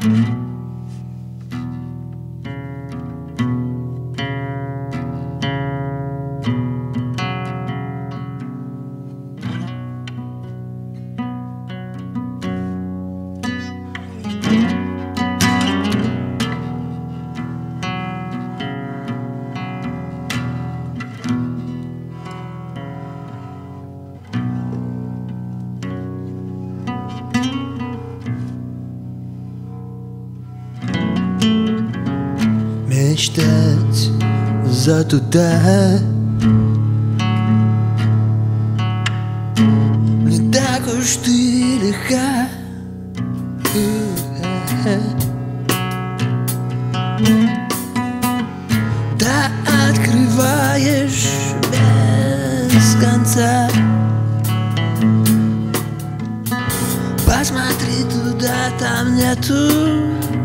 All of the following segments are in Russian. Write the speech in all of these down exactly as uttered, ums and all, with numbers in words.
Мечтать за туда не так уж ты легка. Да открываешь без конца. Посмотри туда, там нету.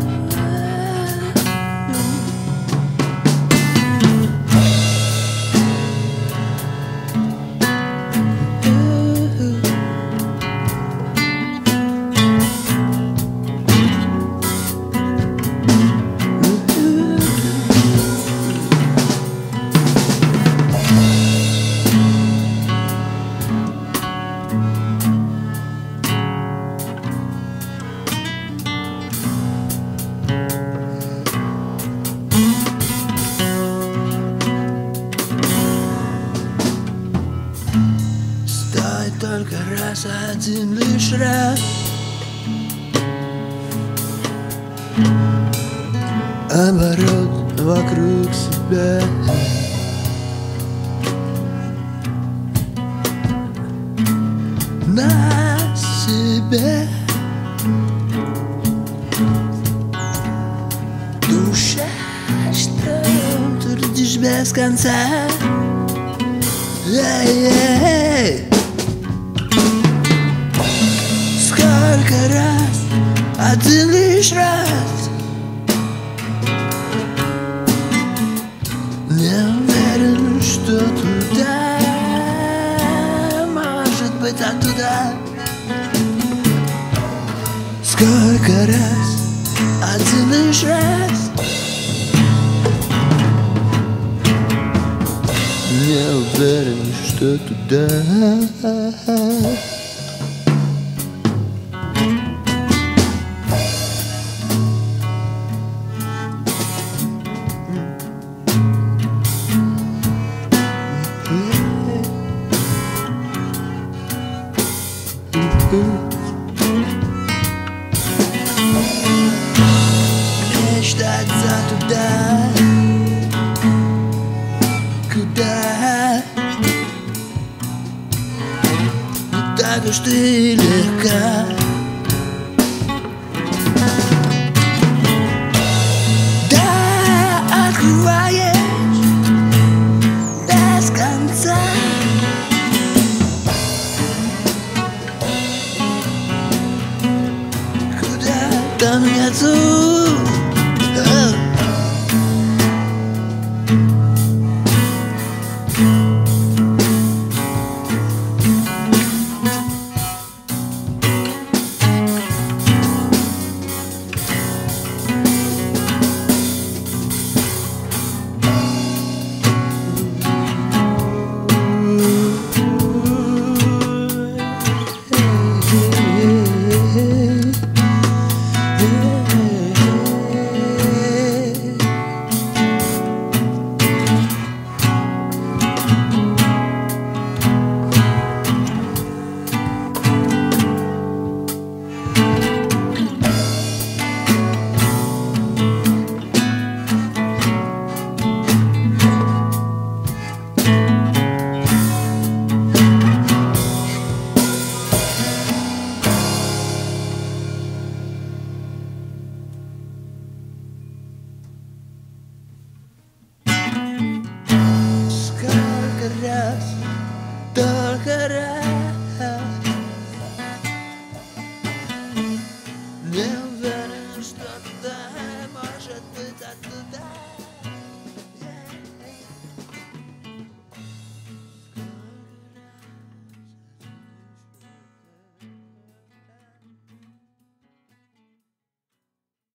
Только раз, один лишь раз оборот вокруг себя. На себе душа, что трудишь без конца. Эй-эй-эй. Сколько раз, один лишь раз не уверен, что туда, может быть оттуда. Сколько раз, один лишь раз не уверен, что туда. Мечтать за туда, куда не так уж ты легка. Да, открываешь без конца. Там нету